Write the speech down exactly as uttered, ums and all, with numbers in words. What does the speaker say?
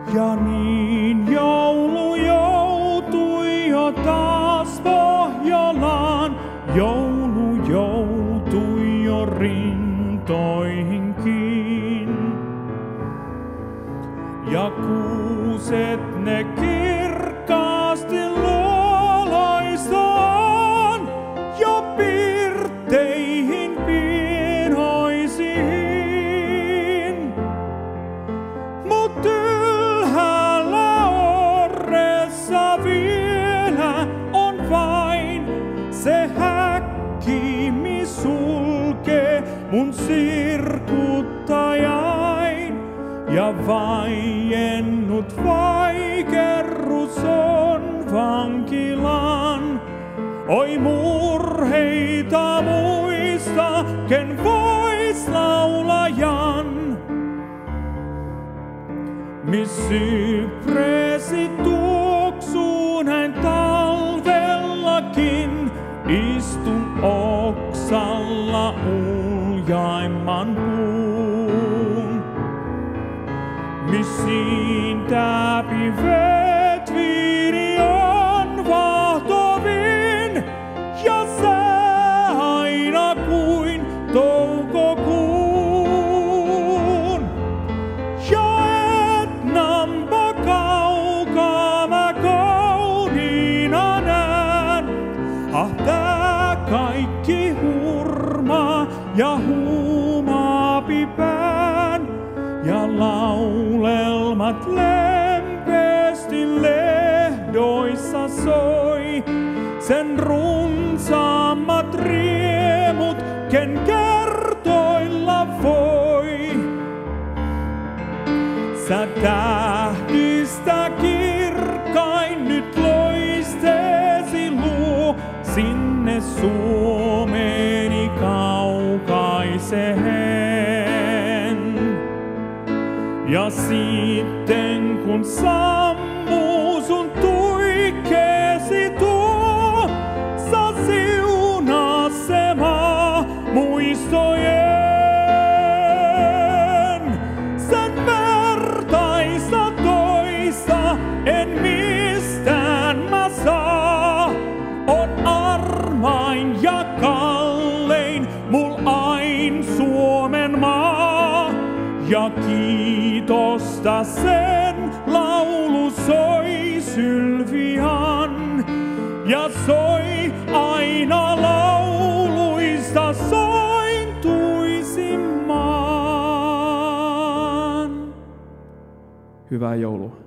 Ja niin joulu joutui jo taas Pohjolaan, joulu joutui jo rintoihinkin. Ja kuuset ne kirkkaasti luoloisaan jo pirtteihin pienoisiin. Mut ylhäällä orressa vielä on vain se häkkimi sulkee mun sirkuttajain. Ja vaiennut vaikerrus on vankilan. Oi murheita muista, ken vois laulajan. Mis sypresi tuoksuu näin talvellakin, istun oksalla uljaimman puun. Missiin tää pivet viini on vahtovin, ja sää aina kuin toukokuun. Ja et nampa kaukaa mä kauniina nään, ah tää kaikki hurmaa ja huumaa pipään. Ja laulelmat lempeästi lehdoissa soi, sen runsaammat riemut, ken kertoilla voi. Sä tähdistä kirkkain nyt loisteesi luo sinne Suomeni kaukaiseen. Ja sitten kun sammuu sun tuikkeesi tuo, sa siunaa se maa muistojen. Sen vertaista toista en mistään mä saa. On armain ja kallein mul ain Suomen maa. Ja kiitosta sen laulu soi Sylvian, ja soi aina lauluista sointuisimman. Hyvää joulua.